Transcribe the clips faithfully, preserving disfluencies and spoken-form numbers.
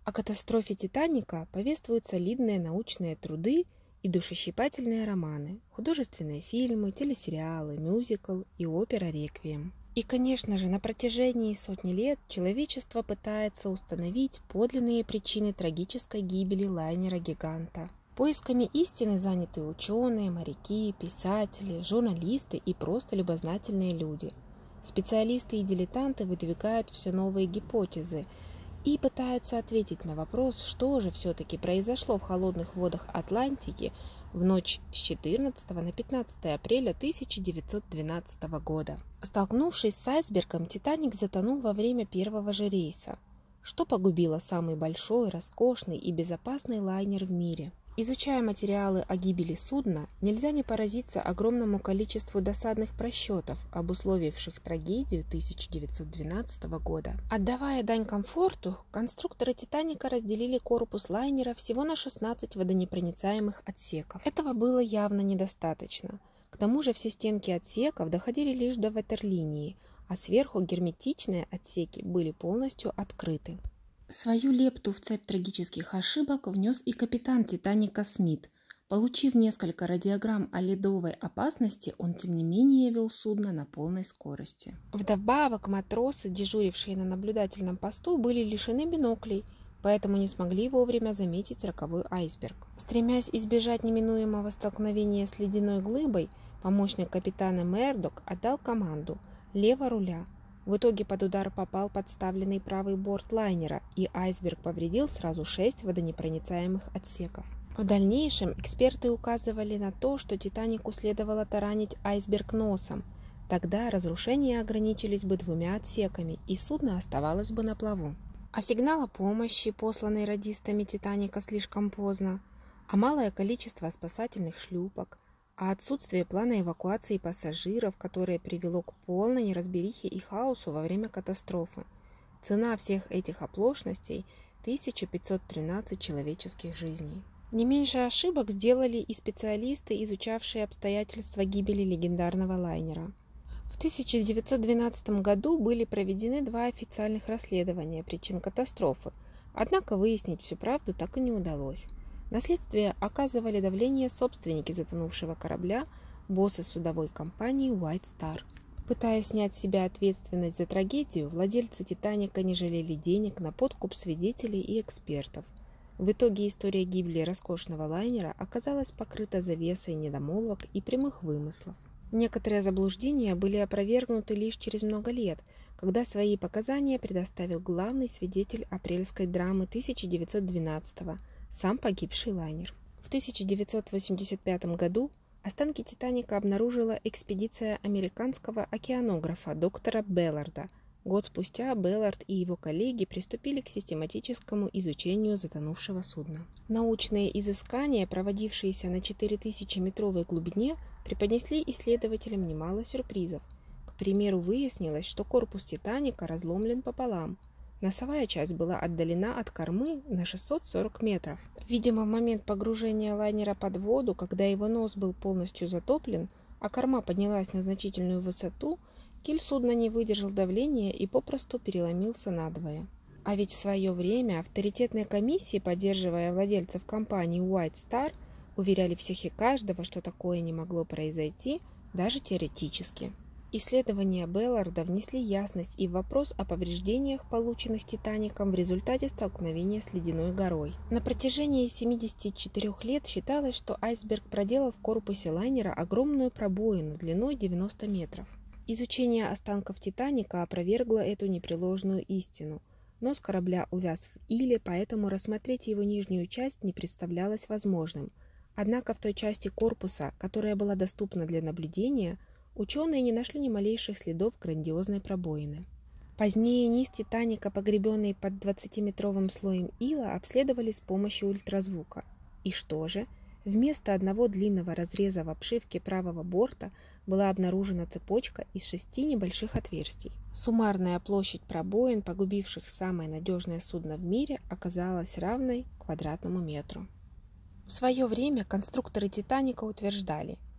О катастрофе «Титаника» повествуют солидные научные труды и душещипательные романы, художественные фильмы, телесериалы, мюзикл и опера «Реквием». И, конечно же, на протяжении сотни лет человечество пытается установить подлинные причины трагической гибели лайнера-гиганта. Поисками истины заняты ученые, моряки, писатели, журналисты и просто любознательные люди. Специалисты и дилетанты выдвигают все новые гипотезы и пытаются ответить на вопрос, что же все-таки произошло в холодных водах Атлантики в ночь с четырнадцатого на пятнадцатое апреля тысяча девятьсот двенадцатого года. Столкнувшись с айсбергом, «Титаник» затонул во время первого же рейса, что погубило самый большой, роскошный и безопасный лайнер в мире. Изучая материалы о гибели судна, нельзя не поразиться огромному количеству досадных просчетов, обусловивших трагедию тысяча девятьсот двенадцатого года. Отдавая дань комфорту, конструкторы «Титаника» разделили корпус лайнера всего на шестнадцать водонепроницаемых отсеков. Этого было явно недостаточно. К тому же все стенки отсеков доходили лишь до ватерлинии, а сверху герметичные отсеки были полностью открыты. Свою лепту в цепь трагических ошибок внес и капитан «Титаника» Смит. Получив несколько радиограмм о ледовой опасности, он тем не менее вел судно на полной скорости. Вдобавок матросы, дежурившие на наблюдательном посту, были лишены биноклей, поэтому не смогли вовремя заметить роковой айсберг. Стремясь избежать неминуемого столкновения с ледяной глыбой, помощник капитана Мердок отдал команду «лево руля». В итоге под удар попал подставленный правый борт лайнера, и айсберг повредил сразу шесть водонепроницаемых отсеков. В дальнейшем эксперты указывали на то, что «Титанику» следовало таранить айсберг носом. Тогда разрушения ограничились бы двумя отсеками, и судно оставалось бы на плаву. А сигнал о помощи, посланный радистами «Титаника», слишком поздно, а малое количество спасательных шлюпок, а отсутствие плана эвакуации пассажиров, которое привело к полной неразберихе и хаосу во время катастрофы. Цена всех этих оплошностей – тысяча пятьсот тринадцать человеческих жизней. Не меньше ошибок сделали и специалисты, изучавшие обстоятельства гибели легендарного лайнера. В тысяча девятьсот двенадцатом году были проведены два официальных расследования причин катастрофы, однако выяснить всю правду так и не удалось. На следствие оказывали давление собственники затонувшего корабля, боссы судовой компании White Star. Пытаясь снять с себя ответственность за трагедию, владельцы «Титаника» не жалели денег на подкуп свидетелей и экспертов. В итоге история гибели роскошного лайнера оказалась покрыта завесой недомолвок и прямых вымыслов. Некоторые заблуждения были опровергнуты лишь через много лет, когда свои показания предоставил главный свидетель апрельской драмы тысяча девятьсот двенадцатого – сам погибший лайнер. В тысяча девятьсот восемьдесят пятом году останки «Титаника» обнаружила экспедиция американского океанографа доктора Белларда. Год спустя Беллард и его коллеги приступили к систематическому изучению затонувшего судна. Научные изыскания, проводившиеся на четырехтысячеметровой глубине, преподнесли исследователям немало сюрпризов. К примеру, выяснилось, что корпус «Титаника» разломлен пополам. Носовая часть была отдалена от кормы на шестьсот сорок метров. Видимо, в момент погружения лайнера под воду, когда его нос был полностью затоплен, а корма поднялась на значительную высоту, киль судна не выдержал давления и попросту переломился надвое. А ведь в свое время авторитетные комиссии, поддерживая владельцев компании White Star, уверяли всех и каждого, что такое не могло произойти, даже теоретически. Исследования Белларда внесли ясность и в вопрос о повреждениях, полученных «Титаником» в результате столкновения с ледяной горой. На протяжении семидесяти четырёх лет считалось, что айсберг проделал в корпусе лайнера огромную пробоину длиной девяносто метров. Изучение останков «Титаника» опровергло эту непреложную истину. Нос корабля увяз в иле, поэтому рассмотреть его нижнюю часть не представлялось возможным. Однако в той части корпуса, которая была доступна для наблюдения, ученые не нашли ни малейших следов грандиозной пробоины. Позднее низ «Титаника», погребенный под двадцатиметровым слоем ила, обследовали с помощью ультразвука. И что же? Вместо одного длинного разреза в обшивке правого борта была обнаружена цепочка из шести небольших отверстий. Суммарная площадь пробоин, погубивших самое надежное судно в мире, оказалась равной квадратному метру. В свое время конструкторы «Титаника» утверждали: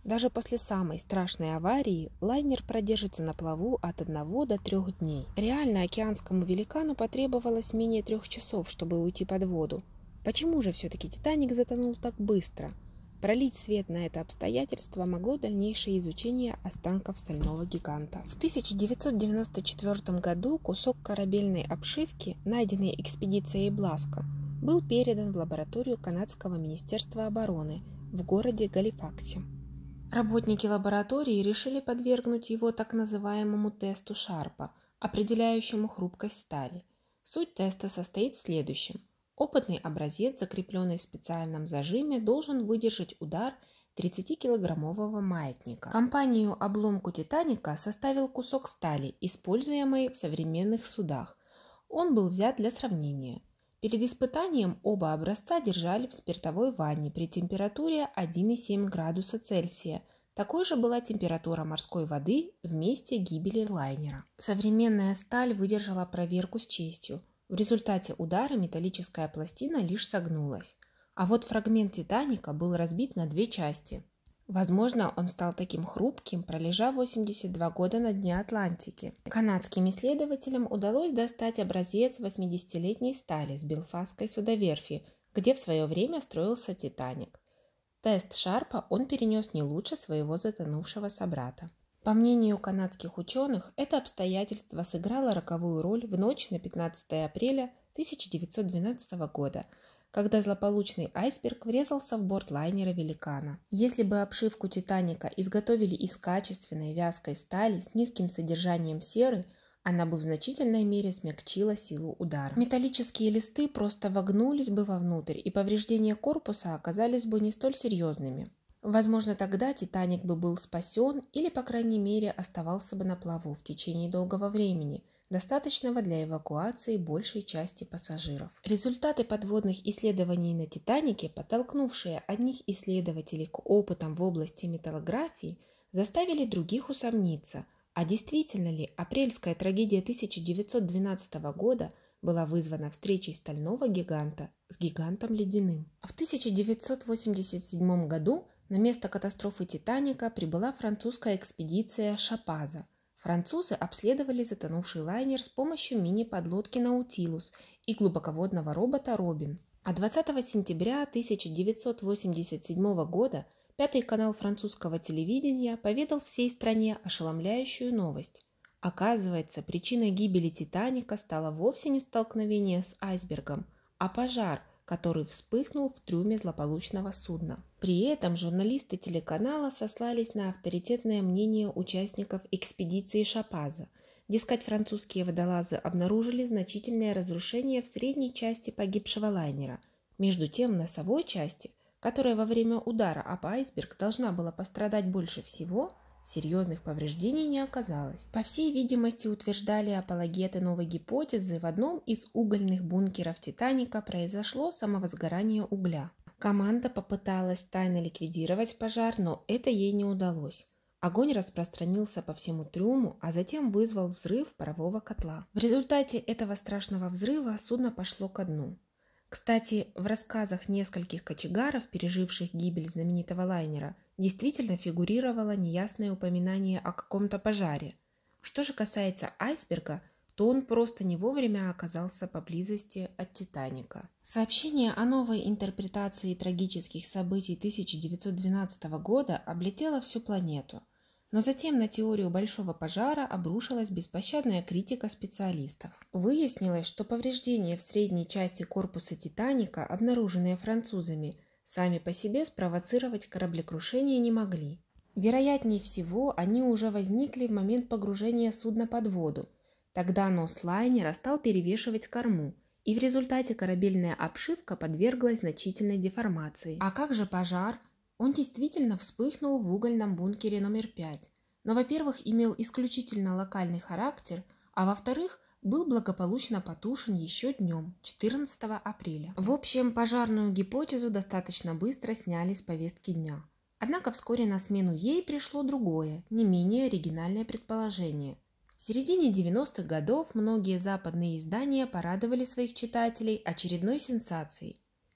Даже после самой страшной аварии лайнер продержится на плаву от одного до трех дней. Реально океанскому великану потребовалось менее трех часов, чтобы уйти под воду. Почему же все-таки «Титаник» затонул так быстро? Пролить свет на это обстоятельство могло дальнейшее изучение останков стального гиганта. В тысяча девятьсот девяносто четвёртом году кусок корабельной обшивки, найденный экспедицией Бласко, был передан в лабораторию Канадского министерства обороны в городе Галифаксе. Работники лаборатории решили подвергнуть его так называемому тесту Шарпа, определяющему хрупкость стали. Суть теста состоит в следующем. Опытный образец, закрепленный в специальном зажиме, должен выдержать удар тридцатикилограммового маятника. Компанию обломку «Титаника» составил кусок стали, используемый в современных судах. Он был взят для сравнения. Перед испытанием оба образца держали в спиртовой ванне при температуре один и семь градуса Цельсия. Такой же была температура морской воды в месте гибели лайнера. Современная сталь выдержала проверку с честью. В результате удара металлическая пластина лишь согнулась. А вот фрагмент «Титаника» был разбит на две части. Возможно, он стал таким хрупким, пролежав восемьдесят два года на дне Атлантики. Канадским исследователям удалось достать образец восьмидесятилетней стали с Белфастской судоверфи, где в свое время строился «Титаник». Тест Шарпа он перенес не лучше своего затонувшего собрата. По мнению канадских ученых, это обстоятельство сыграло роковую роль в ночь на пятнадцатое апреля тысяча девятьсот двенадцатого года, когда злополучный айсберг врезался в борт лайнера «Великана». Если бы обшивку «Титаника» изготовили из качественной вязкой стали с низким содержанием серы, она бы в значительной мере смягчила силу удара. Металлические листы просто вогнулись бы вовнутрь, и повреждения корпуса оказались бы не столь серьезными. Возможно, тогда «Титаник» бы был спасен или, по крайней мере, оставался бы на плаву в течение долгого времени, достаточного для эвакуации большей части пассажиров. Результаты подводных исследований на «Титанике», подтолкнувшие одних исследователей к опытам в области металлографии, заставили других усомниться, а действительно ли апрельская трагедия тысяча девятьсот двенадцатого года была вызвана встречей стального гиганта с гигантом ледяным. В тысяча девятьсот восемьдесят седьмом году на место катастрофы «Титаника» прибыла французская экспедиция «Шапаза». Французы обследовали затонувший лайнер с помощью мини-подлодки «Наутилус» и глубоководного робота «Робин». А двадцатого сентября тысяча девятьсот восемьдесят седьмого года Пятый канал французского телевидения поведал всей стране ошеломляющую новость. Оказывается, причиной гибели «Титаника» стало вовсе не столкновение с айсбергом, а пожар, который вспыхнул в трюме злополучного судна. При этом журналисты телеканала сослались на авторитетное мнение участников экспедиции Шапаза. Дескать, французские водолазы обнаружили значительное разрушение в средней части погибшего лайнера. Между тем, в носовой части, которая во время удара об айсберг должна была пострадать больше всего, серьезных повреждений не оказалось. По всей видимости, утверждали апологеты новой гипотезы, в одном из угольных бункеров «Титаника» произошло самовозгорание угля. Команда попыталась тайно ликвидировать пожар, но это ей не удалось. Огонь распространился по всему трюму, а затем вызвал взрыв парового котла. В результате этого страшного взрыва судно пошло ко дну. Кстати, в рассказах нескольких кочегаров, переживших гибель знаменитого лайнера, действительно фигурировало неясное упоминание о каком-то пожаре. Что же касается айсберга, то он просто не вовремя оказался поблизости от «Титаника». Сообщение о новой интерпретации трагических событий тысяча девятьсот двенадцатого года облетело всю планету. Но затем на теорию большого пожара обрушилась беспощадная критика специалистов. Выяснилось, что повреждения в средней части корпуса «Титаника», обнаруженные французами, сами по себе спровоцировать кораблекрушение не могли. Вероятнее всего, они уже возникли в момент погружения судна под воду. Тогда нос лайнера стал перевешивать корму, и в результате корабельная обшивка подверглась значительной деформации. А как же пожар? Он действительно вспыхнул в угольном бункере номер пять, но, во-первых, имел исключительно локальный характер, а во-вторых, был благополучно потушен еще днем, четырнадцатого апреля. В общем, пожарную гипотезу достаточно быстро сняли с повестки дня. Однако вскоре на смену ей пришло другое, не менее оригинальное предположение. В середине девяностых годов многие западные издания порадовали своих читателей очередной сенсацией.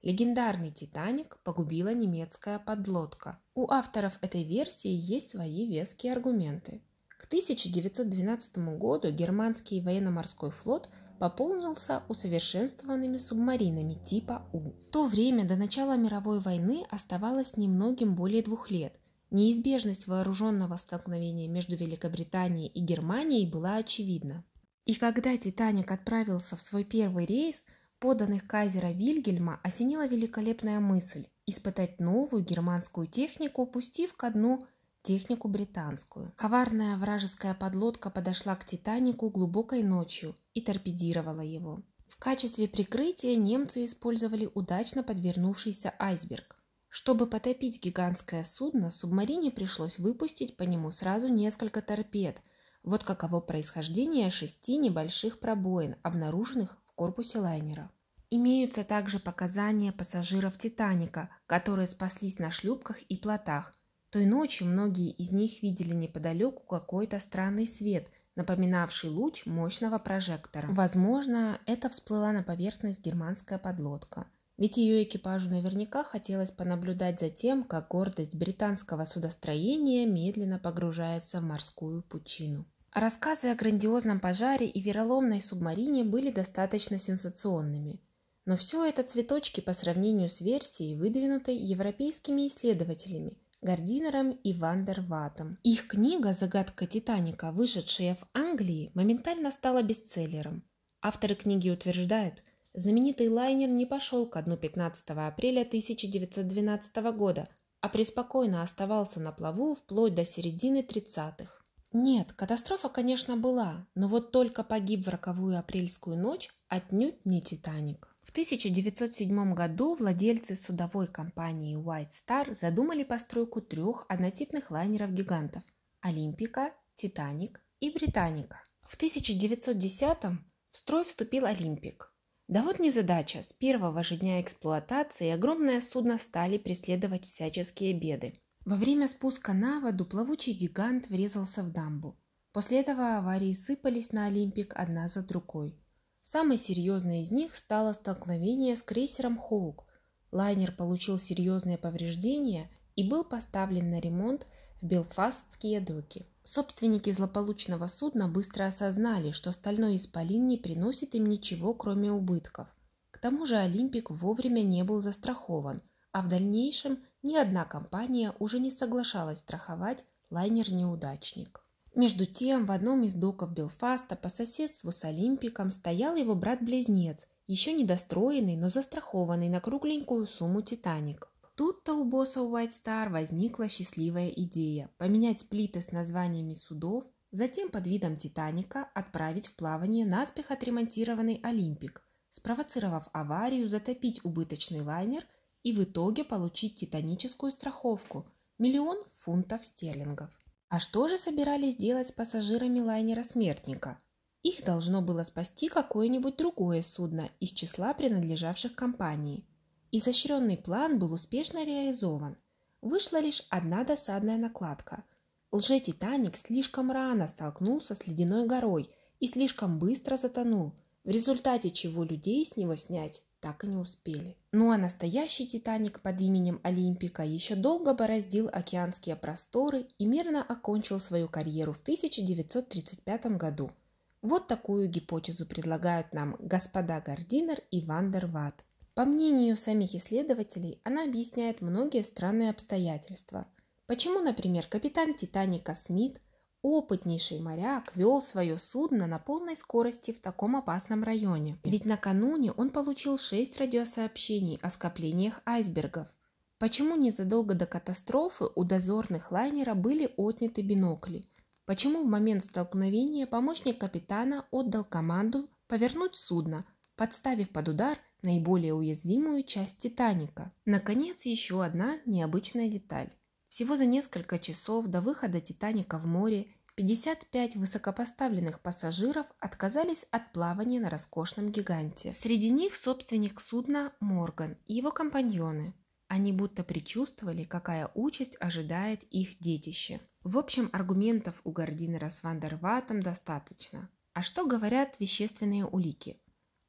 Легендарный «Титаник» погубила немецкая подлодка. У авторов этой версии есть свои веские аргументы. К тысяча девятьсот двенадцатому году германский военно-морской флот пополнился усовершенствованными субмаринами типа У. В то время до начала мировой войны оставалось немногим более двух лет. Неизбежность вооруженного столкновения между Великобританией и Германией была очевидна. И когда «Титаник» отправился в свой первый рейс, подданных кайзера Вильгельма осенила великолепная мысль испытать новую германскую технику, пустив ко дну технику британскую. Коварная вражеская подлодка подошла к «Титанику» глубокой ночью и торпедировала его. В качестве прикрытия немцы использовали удачно подвернувшийся айсберг. Чтобы потопить гигантское судно, субмарине пришлось выпустить по нему сразу несколько торпед. Вот каково происхождение шести небольших пробоин, обнаруженных в корпусе лайнера. Имеются также показания пассажиров «Титаника», которые спаслись на шлюпках и плотах. Той ночью многие из них видели неподалеку какой-то странный свет, напоминавший луч мощного прожектора. Возможно, это всплыла на поверхность германская подлодка. Ведь ее экипажу наверняка хотелось понаблюдать за тем, как гордость британского судостроения медленно погружается в морскую пучину. Рассказы о грандиозном пожаре и вероломной субмарине были достаточно сенсационными. Но все это цветочки по сравнению с версией, выдвинутой европейскими исследователями Гардинером и Ван дер Ватом. Их книга «Загадка Титаника», вышедшая в Англии, моментально стала бестселлером. Авторы книги утверждают, знаменитый лайнер не пошел ко дну пятнадцатого апреля тысяча девятьсот двенадцатого года, а преспокойно оставался на плаву вплоть до середины тридцатых. Нет, катастрофа, конечно, была, но вот только погиб в роковую апрельскую ночь отнюдь не «Титаник». В тысяча девятьсот седьмом году владельцы судовой компании White Star задумали постройку трех однотипных лайнеров-гигантов – «Олимпика», «Титаник» и «Британика». В тысяча девятьсот десятом в строй вступил «Олимпик». Да вот незадача, с первого же дня эксплуатации огромное судно стали преследовать всяческие беды. Во время спуска на воду плавучий гигант врезался в дамбу. После этого аварии сыпались на «Олимпик» одна за другой. Самой серьезной из них стало столкновение с крейсером «Хоук». Лайнер получил серьезные повреждения и был поставлен на ремонт в Белфастские доки. Собственники злополучного судна быстро осознали, что стальной исполин не приносит им ничего, кроме убытков. К тому же «Олимпик» вовремя не был застрахован, а в дальнейшем ни одна компания уже не соглашалась страховать лайнер-неудачник. Между тем, в одном из доков Белфаста по соседству с «Олимпиком» стоял его брат-близнец, еще недостроенный, но застрахованный на кругленькую сумму «Титаник». Тут-то у босса White Star возникла счастливая идея поменять плиты с названиями судов, затем под видом «Титаника» отправить в плавание наспех отремонтированный «Олимпик», спровоцировав аварию, затопить убыточный лайнер и в итоге получить титаническую страховку – миллион фунтов стерлингов. А что же собирались делать с пассажирами лайнера «Смертника»? Их должно было спасти какое-нибудь другое судно из числа принадлежавших компании. Изощренный план был успешно реализован. Вышла лишь одна досадная накладка. Лже-Титаник слишком рано столкнулся с ледяной горой и слишком быстро затонул, в результате чего людей с него снять так и не успели. Ну а настоящий «Титаник» под именем «Олимпика» еще долго бороздил океанские просторы и мирно окончил свою карьеру в тысяча девятьсот тридцать пятом году. Вот такую гипотезу предлагают нам господа Гардинер и Ван дер Ват. По мнению самих исследователей, она объясняет многие странные обстоятельства. Почему, например, капитан «Титаника» Смит, опытнейший моряк, вел свое судно на полной скорости в таком опасном районе? Ведь накануне он получил шесть радиосообщений о скоплениях айсбергов. Почему незадолго до катастрофы у дозорных лайнера были отняты бинокли? Почему в момент столкновения помощник капитана отдал команду повернуть судно, подставив под удар наиболее уязвимую часть «Титаника»? Наконец, еще одна необычная деталь. Всего за несколько часов до выхода «Титаника» в море пятьдесят пять высокопоставленных пассажиров отказались от плавания на роскошном гиганте. Среди них собственник судна Морган и его компаньоны. Они будто предчувствовали, какая участь ожидает их детище. В общем, аргументов у Гардинера с Ван дер Ватом достаточно. А что говорят вещественные улики?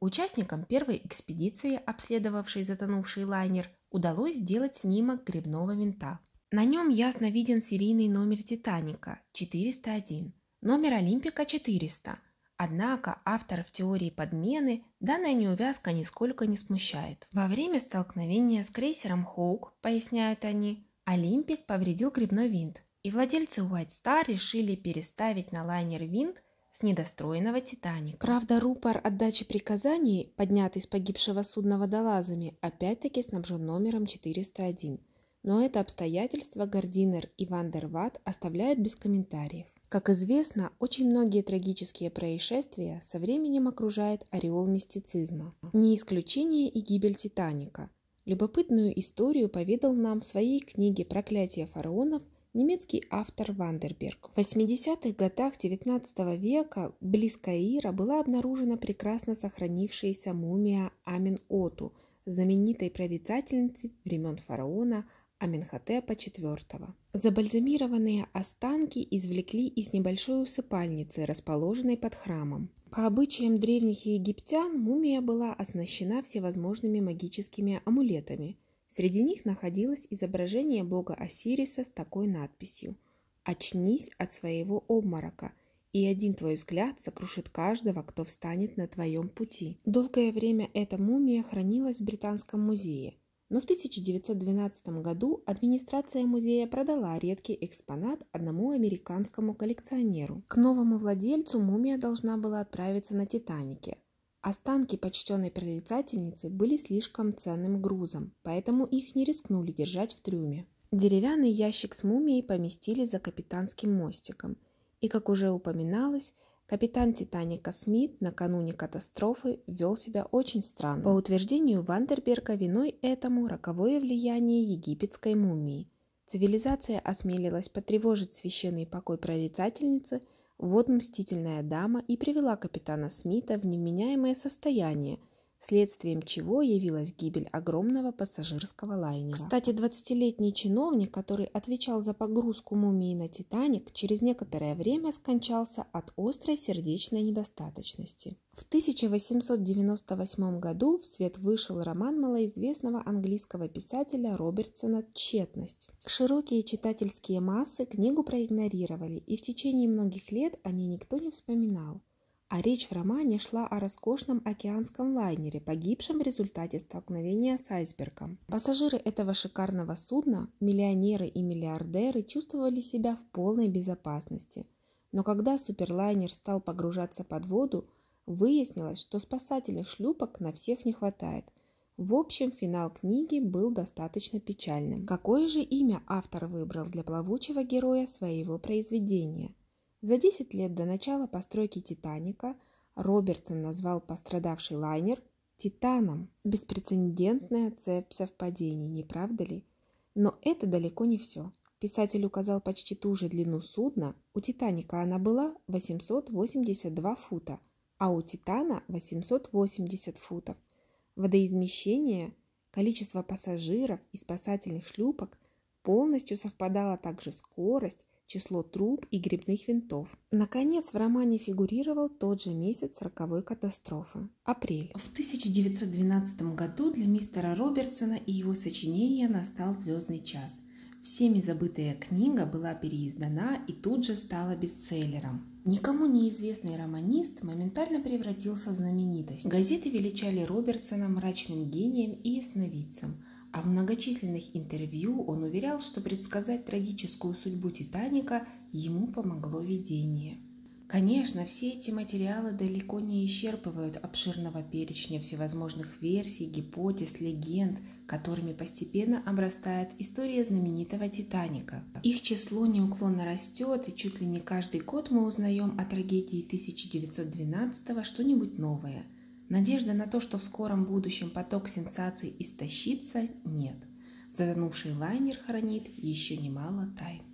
Участникам первой экспедиции, обследовавшей затонувший лайнер, удалось сделать снимок гребного винта. На нем ясно виден серийный номер «Титаника» четыреста один, номер «Олимпика» четыреста. Однако авторов теории подмены данная неувязка нисколько не смущает. Во время столкновения с крейсером «Хоук», поясняют они, «Олимпик» повредил гребной винт, и владельцы White Star решили переставить на лайнер винт с недостроенного «Титаника». Правда, рупор отдачи приказаний, поднятый с погибшего судна водолазами, опять-таки снабжен номером четыреста один. Но это обстоятельство Гардинер и Ван дер Ват оставляют без комментариев. Как известно, очень многие трагические происшествия со временем окружает ореол мистицизма. Не исключение и гибель «Титаника». Любопытную историю поведал нам в своей книге «Проклятие фараонов» немецкий автор Вандерберг. В восьмидесятых годах девятнадцатого века близ Каира была обнаружена прекрасно сохранившаяся мумия Амен-Оту, знаменитой прорицательницы времен фараона Аменхотепа четвёртого. Забальзамированные останки извлекли из небольшой усыпальницы, расположенной под храмом. По обычаям древних египтян мумия была оснащена всевозможными магическими амулетами. Среди них находилось изображение бога Осириса с такой надписью: «Очнись от своего обморока, и один твой взгляд сокрушит каждого, кто встанет на твоем пути». Долгое время эта мумия хранилась в Британском музее. Но в тысяча девятьсот двенадцатом году администрация музея продала редкий экспонат одному американскому коллекционеру. К новому владельцу мумия должна была отправиться на «Титанике». Останки почтенной прорицательницы были слишком ценным грузом, поэтому их не рискнули держать в трюме. Деревянный ящик с мумией поместили за капитанским мостиком. И, как уже упоминалось, капитан «Титаника» Смит накануне катастрофы вел себя очень странно. По утверждению Вандерберга, виной этому роковое влияние египетской мумии. Цивилизация осмелилась потревожить священный покой прорицательницы, вот мстительная дама и привела капитана Смита в невменяемое состояние, следствием чего явилась гибель огромного пассажирского лайнера. Кстати, двадцатилетний чиновник, который отвечал за погрузку мумии на «Титаник», через некоторое время скончался от острой сердечной недостаточности. В тысяча восемьсот девяносто восьмом году в свет вышел роман малоизвестного английского писателя Робертсона «Тщетность». Широкие читательские массы книгу проигнорировали, и в течение многих лет о ней никто не вспоминал. А речь в романе шла о роскошном океанском лайнере, погибшем в результате столкновения с айсбергом. Пассажиры этого шикарного судна, миллионеры и миллиардеры, чувствовали себя в полной безопасности. Но когда суперлайнер стал погружаться под воду, выяснилось, что спасательных шлюпок на всех не хватает. В общем, финал книги был достаточно печальным. Какое же имя автор выбрал для плавучего героя своего произведения? За десять лет до начала постройки «Титаника» Робертсон назвал пострадавший лайнер «Титаном». Беспрецедентная цепь совпадений, не правда ли? Но это далеко не все. Писатель указал почти ту же длину судна. У «Титаника» она была восемьсот восемьдесят два фута, а у «Титана» восемьсот восемьдесят футов. Водоизмещение, количество пассажиров и спасательных шлюпок полностью совпадало, также скорость, число труб и гребных винтов. Наконец, в романе фигурировал тот же месяц роковой катастрофы – апрель. В тысяча девятьсот двенадцатом году для мистера Робертсона и его сочинения настал звездный час. Всеми забытая книга была переиздана и тут же стала бестселлером. Никому неизвестный романист моментально превратился в знаменитость. Газеты величали Робертсона мрачным гением и ясновидцем, а в многочисленных интервью он уверял, что предсказать трагическую судьбу «Титаника» ему помогло видение. Конечно, все эти материалы далеко не исчерпывают обширного перечня всевозможных версий, гипотез, легенд, которыми постепенно обрастает история знаменитого «Титаника». Их число неуклонно растет, и чуть ли не каждый год мы узнаем о трагедии тысяча девятьсот двенадцатого что-нибудь новое. Надежды на то, что в скором будущем поток сенсаций истощится, нет. Затонувший лайнер хранит еще немало тайн.